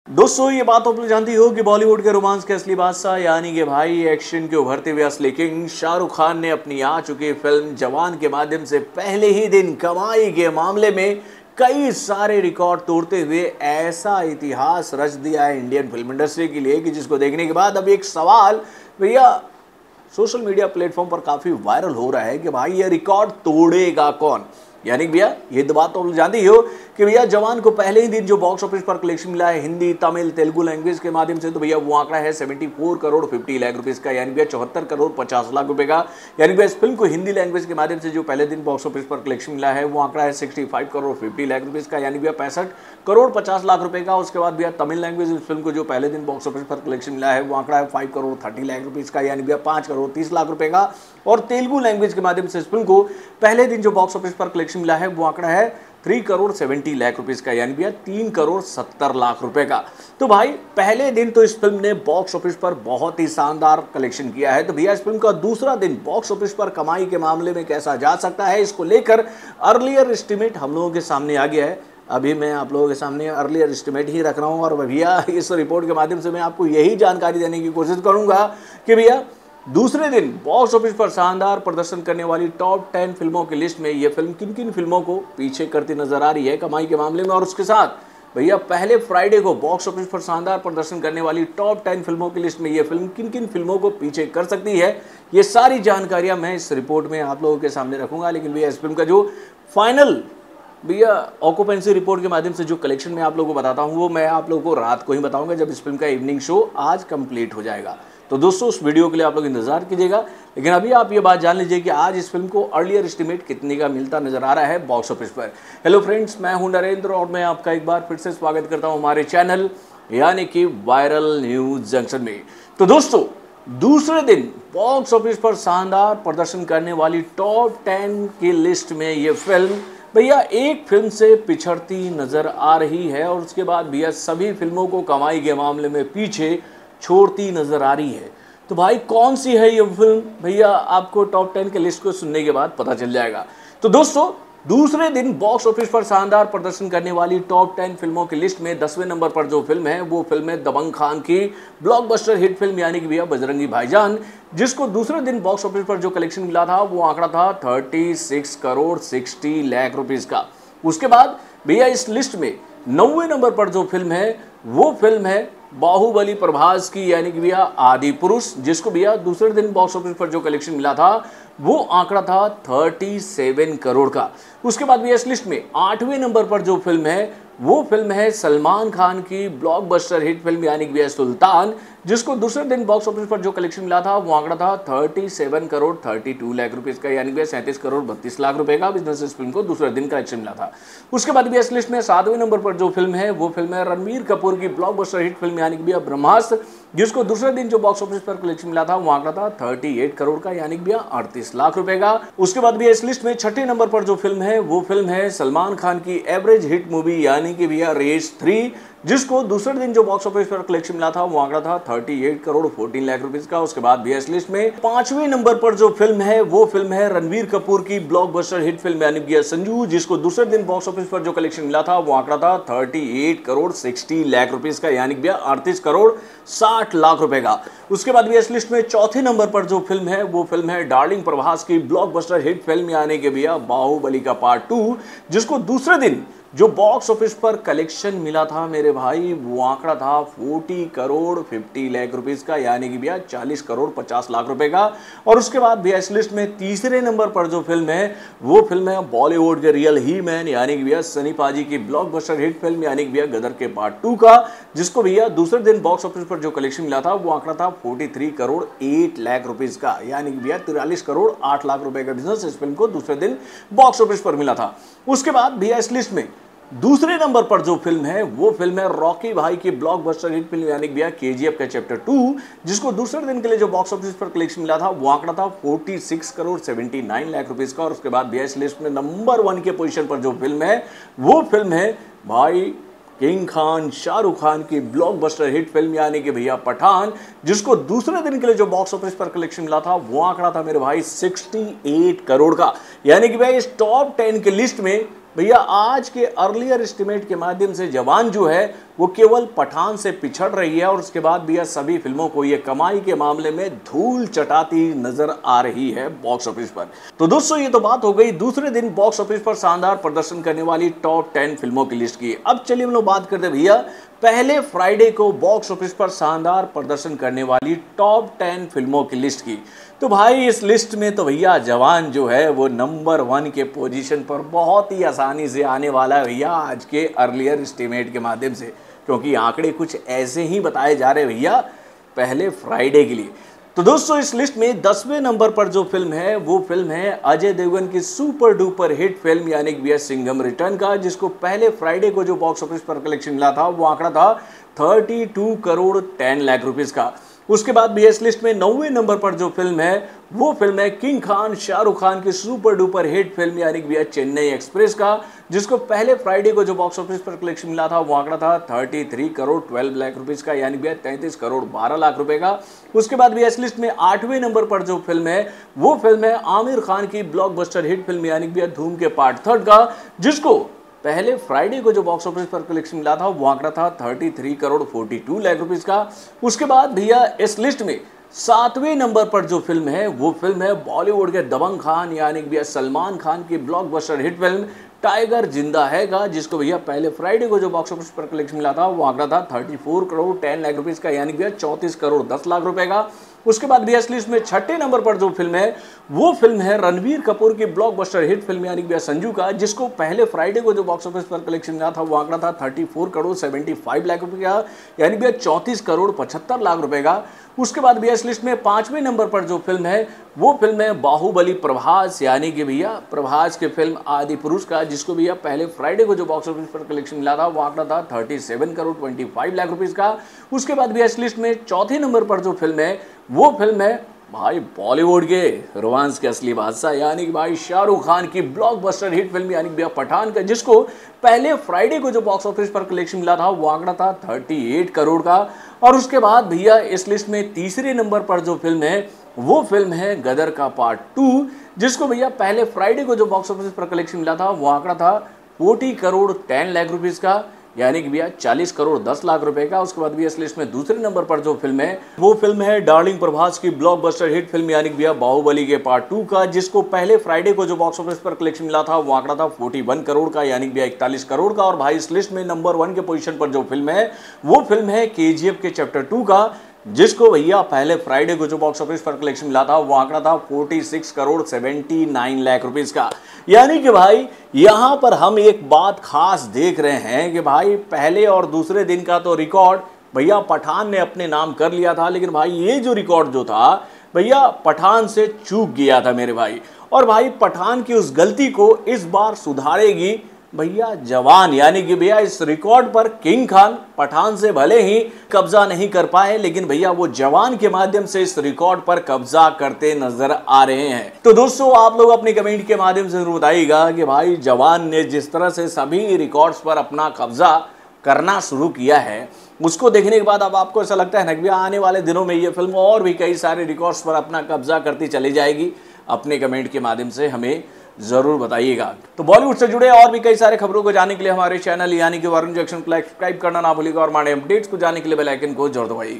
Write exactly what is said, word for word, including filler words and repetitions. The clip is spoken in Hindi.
दोस्तों ये बात आप लोग जानती हो कि बॉलीवुड के रोमांस के असली बादशाह यानी कि भाई एक्शन के उभरते हुए असली किंग शाहरुख खान ने अपनी आ चुकी फिल्म जवान के माध्यम से पहले ही दिन कमाई के मामले में कई सारे रिकॉर्ड तोड़ते हुए ऐसा इतिहास रच दिया है इंडियन फिल्म इंडस्ट्री के लिए कि जिसको देखने के बाद अब एक सवाल भैया सोशल मीडिया प्लेटफॉर्म पर काफी वायरल हो रहा है कि भाई ये रिकॉर्ड तोड़ेगा कौन। यानी भैया ये तो बात तो जानती हो कि भैया जवान को पहले ही दिन जो बॉक्स ऑफिस पर कलेक्शन मिला है हिंदी तमिल तेलुगु लैंग्वेज के माध्यम से, तो भैया वो आंकड़ा है चौहत्तर करोड़ पचास लाख रुपए का, यानी भैया चौहत्तर करोड़ पचास लाख रुपए का। यानी भैया इस फिल्म को हिंदी लैंग्वेज के माध्यम से जो पहले दिन बॉक्स ऑफिस पर कलेक्शन मिला है वो आंकड़ा है पैंसठ करोड़ पचास लाख रुपए का, यानी भैया पैंसठ करोड़ पचास लाख रुपए का। उसके बाद भैया तमिल लैंग्वेज इस फिल्म को जो पहले दिन बॉक्स ऑफिस पर कलेक्शन मिला है वो आंकड़ा है पाँच करोड़ तीस लाख रुपए का, यानी भैया पाँच करोड़ तीस लाख रुपए का। और तेलुगु लैंग्वेज के माध्यम से इस फिल्म को पहले दिन जो बॉक्स ऑफिस पर कलेक्शन मिला है वो आंकड़ा है तीन करोड़ सत्तर लाख रुपए का, यानी भैया तीन करोड़ सत्तर लाख रुपए का। तो भाई पहले दिन तो इस फिल्म ने बॉक्स ऑफिस पर बहुत ही शानदार कलेक्शन किया है, तो भैया इस फिल्म का दूसरा दिन बॉक्स ऑफिस पर कमाई के मामले में कैसा जा सकता है, इसको लेकर अर्लियर एस्टिमेट हम लोगों के सामने आ गया है। अभी मैं आप लोगों के सामने अर्लियर एस्टिमेट ही रख रहा हूं और भैया इस रिपोर्ट के माध्यम से मैं आपको यही जानकारी देने की कोशिश करूंगा कि भैया दूसरे दिन बॉक्स ऑफिस पर शानदार प्रदर्शन करने वाली टॉप टेन फिल्मों की लिस्ट में ये फिल्म किन किन फिल्मों को पीछे करती नजर आ रही है कमाई के मामले में। और उसके साथ भैया पहले फ्राइडे को बॉक्स ऑफिस पर शानदार प्रदर्शन करने वाली टॉप टेन फिल्मों की लिस्ट में ये फिल्म किन किन फिल्मों को पीछे कर सकती है, ये सारी जानकारियां मैं इस रिपोर्ट में आप लोगों के सामने रखूंगा। लेकिन भैया इस फिल्म का जो फाइनल भैया ऑक्यूपेंसी रिपोर्ट के माध्यम से जो कलेक्शन मैं आप लोगों को बताता हूँ वो मैं आप लोगों को रात को ही बताऊंगा जब इस फिल्म का इवनिंग शो आज कंप्लीट हो जाएगा। तो दोस्तों उस वीडियो के लिए आप लोग इंतजार कीजिएगा। लेकिन अभी आप ये बात जान लीजिए कि आज इस फिल्म को अर्लियर एस्टिमेट कितने का मिलता नजर आ रहा है बॉक्स ऑफिस पर। हेलो फ्रेंड्स, मैं हूं नरेंद्र और मैं आपका एक बार फिर से स्वागत करता हूं हमारे चैनल यानी कि वायरल न्यूज जंक्शन में। तो दोस्तों दूसरे दिन बॉक्स ऑफिस पर शानदार प्रदर्शन करने वाली टॉप टेन की लिस्ट में ये फिल्म भैया एक फिल्म से पिछड़ती नजर आ रही है और उसके बाद भैया सभी फिल्मों को कमाई के मामले में पीछे छोड़ती नजर आ रही है। तो भाई कौन सी है ये फिल्म, भैया आपको टॉप टेन के लिस्ट को सुनने के बाद पता चल जाएगा। तो दोस्तों दूसरे दिन बॉक्स ऑफिस पर शानदार प्रदर्शन करने वाली टॉप टेन फिल्मों की लिस्ट में दसवें नंबर पर जो फिल्म है वो फिल्म है दबंग खान की ब्लॉकबस्टर हिट फिल्म यानी कि भैया बजरंगी भाईजान, जिसको दूसरे दिन बॉक्स ऑफिस पर जो कलेक्शन मिला था वो आंकड़ा था छत्तीस करोड़ साठ लाख रुपीस का। उसके बाद भैया इस लिस्ट में नौवें नंबर पर जो फिल्म है वो फिल्म है बाहुबली प्रभास की यानी कि भैया आदि पुरुष, जिसको भैया दूसरे दिन बॉक्स ऑफिस पर जो कलेक्शन मिला था वो आंकड़ा था सैंतीस करोड़ का। उसके बाद भैया इस लिस्ट में आठवें नंबर पर जो फिल्म है वो फिल्म है सलमान खान की ब्लॉकबस्टर हिट फिल्म यानी कि भैया सुल्तान, जिसको दूसरे दिन बॉक्स ऑफिस पर जो कलेक्शन मिला था वो आंकड़ा था सैंतीस करोड़ बत्तीस लाख रुपए का, यानी कि सैंतीस करोड़ बत्तीस लाख रुपए का बिजनेस इस फिल्म को दूसरे दिन कलेक्शन मिला था। उसके बाद भी इस लिस्ट में सातवें नंबर पर जो फिल्म है वो फिल्म है रणबीर कपूर की ब्लॉकबस्टर हिट फिल्म यानी कि भैया ब्रह्मास्त्र, जिसको दूसरे दिन जो बॉक्स ऑफिस पर कलेक्शन मिला था वो आंकड़ा था अड़तीस करोड़ का, यानी कि भैया अड़तीस लाख रुपए का। उसके बाद भी इस लिस्ट में छठे नंबर पर जो फिल्म है वो फिल्म है सलमान खान की एवरेज हिट मूवी यानी कि भैया रेस थ्री, जिसको दूसरे दिन जो बॉक्स ऑफिस पर कलेक्शन मिला था वो आंकड़ा था अड़तीस करोड़ चौदह लाख रुपए का। उसके बाद भी इस लिस्ट में पांचवें नंबर पर जो फिल्म है वो फिल्म है रणबीर कपूर की ब्लॉकबस्टर हिट फिल्म यानी कि संजू, जिसको दूसरे दिन बॉक्स ऑफिस पर जो कलेक्शन मिला था वो आंकड़ा था अड़तीस करोड़ साठ लाख रुपए का, यानी कि अड़तीस करोड़ साठ लाख रुपए का। उसके बाद भी इस लिस्ट में चौथे नंबर पर जो फिल्म है वो फिल्म है डार्लिंग प्रभास की ब्लॉकबस्टर हिट फिल्म यानी कि भैया बाहुबली का पार्ट टू, जिसको दूसरे दिन जो बॉक्स ऑफिस पर कलेक्शन मिला था मेरे भाई वो आंकड़ा था चालीस करोड़ पचास लाख रुपीस का, यानी कि भैया चालीस करोड़ पचास लाख रुपए का। और उसके बाद भैया इस लिस्ट में तीसरे नंबर पर जो फिल्म है वो फिल्म है बॉलीवुड के रियल ही मैन यानी कि भैया सनी पाजी की ब्लॉकबस्टर हिट फिल्म यानी कि भैया गदर के पार्ट टू का, जिसको भैया दूसरे दिन बॉक्स ऑफिस पर जो कलेक्शन मिला था वो आंकड़ा था तैंतालीस करोड़ आठ लाख रुपीस का, यानी कि भैया तिरालीस करोड़ आठ लाख रुपए का बिजनेस इस फिल्म को दूसरे दिन बॉक्स ऑफिस पर मिला था। उसके बाद भैया इस लिस्ट में दूसरे नंबर पर जो फिल्म है वो फिल्म है रॉकी भाई की ब्लॉकबस्टर हिट फिल्म यानी कि भैया केजीएफ का चैप्टर टू, जिसको दूसरे दिन के लिए जो बॉक्स ऑफिस पर कलेक्शन मिला था वो आंकड़ा था छियालीस करोड़ उन्यासी लाख रुपीस का। और उसके बाद भैया इस लिस्ट में नंबर वन के पोजीशन पर जो फिल्म है वो फिल्म है भाई किंग खान शाहरुख खान की ब्लॉकबस्टर हिट फिल्म यानी कि भैया पठान, जिसको दूसरे दिन के लिए जो बॉक्स ऑफिस पर कलेक्शन मिला था वो आंकड़ा था मेरे भाई अड़सठ करोड़ का। यानी कि भाई इस टॉप टेन की लिस्ट में भैया आज के अर्लियर एस्टिमेट के माध्यम से जवान जो है वो केवल पठान से पिछड़ रही है और उसके बाद भैया सभी फिल्मों को ये कमाई के मामले में धूल चटाती नजर आ रही है बॉक्स ऑफिस पर। तो दोस्तों ये तो बात हो गई दूसरे दिन बॉक्स ऑफिस पर शानदार प्रदर्शन करने वाली टॉप टेन फिल्मों की लिस्ट की। अब चलिए हम लोग बात करते हैं भैया पहले फ्राइडे को बॉक्स ऑफिस पर शानदार प्रदर्शन करने वाली टॉप टेन फिल्मों की लिस्ट की। तो भाई इस लिस्ट में तो भैया जवान जो है वो नंबर वन के पोजीशन पर बहुत ही आसानी से आने वाला है भैया आज के अर्लियर एस्टिमेट के माध्यम से, क्योंकि आंकड़े कुछ ऐसे ही बताए जा रहे हैं भैया पहले फ्राइडे के लिए। तो दोस्तों इस लिस्ट में दसवें नंबर पर जो फिल्म है वो फिल्म है अजय देवगन की सुपर डुपर हिट फिल्म यानी कि भैया सिंघम रिटर्न का, जिसको पहले फ्राइडे को जो बॉक्स ऑफिस पर कलेक्शन मिला था वो आंकड़ा था बत्तीस करोड़ दस लाख रुपीस का। उसके बाद भी इस लिस्ट में नौवें नंबर पर जो फिल्म है वो फिल्म है किंग खान शाहरुख खान की सुपर डुपर हिट फिल्म यानी कि भैया चेन्नई एक्सप्रेस का, जिसको पहले फ्राइडे को जो बॉक्स ऑफिस पर कलेक्शन मिला था वो आंकड़ा था तैंतीस करोड़ बारह लाख रुपीस का यानी भैया तैंतीस करोड़ बारह लाख रुपए का। उसके बाद भी इस लिस्ट में आठवें नंबर पर जो फिल्म है वो फिल्म है आमिर खान की ब्लॉकबस्टर हिट फिल्म यानी कि भैया धूम के पार्ट थर्ड का, जिसको पहले फ्राइडे को जो बॉक्स ऑफिस पर कलेक्शन मिला था वो आंकड़ा था तैंतीस करोड़ बयालीस लाख रुपीस का। उसके बाद भैया इस लिस्ट में सातवें नंबर पर जो फिल्म है वो फिल्म है बॉलीवुड के दबंग खान यानी कि भैया सलमान खान की ब्लॉकबस्टर हिट फिल्म टाइगर जिंदा है का, जिसको भैया पहले फ्राइडे को जो बॉक्स ऑफिस पर कलेक्शन मिला था वो आंकड़ा था चौंतीस करोड़ दस लाख रुपीस का यानी कि भैया चौंतीस करोड़ दस लाख रुपए का। उसके बाद भैया इस लिस्ट में छठे नंबर पर जो फिल्म है वो फिल्म है रणवीर कपूर की ब्लॉकबस्टर हिट फिल्म यानी कि भैया संजू का, जिसको पहले फ्राइडे को जो बॉक्स ऑफिस पर कलेक्शन मिला था वो आंकड़ा था चौंतीस करोड़ पचहत्तर लाख रुपए का यानी भैया चौंतीस करोड़ पचहत्तर लाख रुपए का। उसके बाद भैया इस लिस्ट में पांचवें नंबर पर जो फिल्म है वो फिल्म है बाहुबली प्रभास यानी कि भैया प्रभास की फिल्म आदि पुरुष का, जिसको भैया पहले फ्राइडे को जो बॉक्स ऑफिस पर कलेक्शन मिला था वो आंकड़ा था सैंतीस करोड़ पच्चीस लाख रुपीस का। उसके बाद भैया इस लिस्ट में चौथे नंबर पर जो फिल्म है वो फिल्म है भाई बॉलीवुड के रोमांस के असली बादशाह यानी कि भाई शाहरुख खान की ब्लॉकबस्टर हिट फिल्म यानी कि भैया पठान का, जिसको पहले फ्राइडे को जो बॉक्स ऑफिस पर कलेक्शन मिला था वो आंकड़ा था अड़तीस करोड़ का। और उसके बाद भैया इस लिस्ट में तीसरे नंबर पर जो फिल्म है वो फिल्म है गदर का पार्ट टू, जिसको भैया पहले फ्राइडे को जो बॉक्स ऑफिस पर कलेक्शन मिला था वो आंकड़ा था चालीस करोड़ दस लाख रुपीस का यानी कि भैया चालीस करोड़ दस लाख रुपए का। उसके बाद भी इस लिस्ट में दूसरे नंबर पर जो फिल्म है वो फिल्म है डार्लिंग प्रभास की ब्लॉकबस्टर हिट फिल्म यानी कि भैया बाहुबली के पार्ट टू का, जिसको पहले फ्राइडे को जो बॉक्स ऑफिस पर कलेक्शन मिला था वो आंकड़ा था इकतालीस करोड़ का यानी कि भैया इकतालीस करोड़ का। और भाई इस लिस्ट में नंबर वन के पोजीशन पर जो फिल्म है वो फिल्म है केजीएफ के चैप्टर टू का, जिसको भैया पहले फ्राइडे को जो बॉक्स ऑफिस पर कलेक्शन मिला था वो आंकड़ा था छियालीस करोड़ उन्यासी लाख रुपीस का। यानी कि भाई यहां पर हम एक बात खास देख रहे हैं कि भाई पहले और दूसरे दिन का तो रिकॉर्ड भैया पठान ने अपने नाम कर लिया था, लेकिन भाई ये जो रिकॉर्ड जो था भैया पठान से चूक गया था मेरे भाई। और भाई पठान की उस गलती को इस बार सुधारेगी भैया जवान, यानी कि भैया इस रिकॉर्ड पर किंग खान पठान से भले ही कब्जा नहीं कर पाए लेकिन भैया वो जवान के माध्यम से इस रिकॉर्ड पर कब्जा करते नजर आ रहे हैं। तो दोस्तों आप लोग अपने कमेंट के माध्यम से जरूर बताइएगा कि भाई जवान ने जिस तरह से सभी रिकॉर्ड्स पर अपना कब्जा करना शुरू किया है उसको देखने के बाद अब आपको ऐसा लगता है ना कि भैया आने वाले दिनों में ये फिल्म और भी कई सारे रिकॉर्ड्स पर अपना कब्जा करती चली जाएगी? अपने कमेंट के माध्यम से हमें जरूर बताइएगा। तो बॉलीवुड से जुड़े और भी कई सारे खबरों को जानने के लिए हमारे चैनल यानी कि वरुण जंक्शन को सब्सक्राइब करना ना भूलिएगा और हमारे अपडेट्स को जानने के लिए बेल आइकन को जरूर दबाइएगा।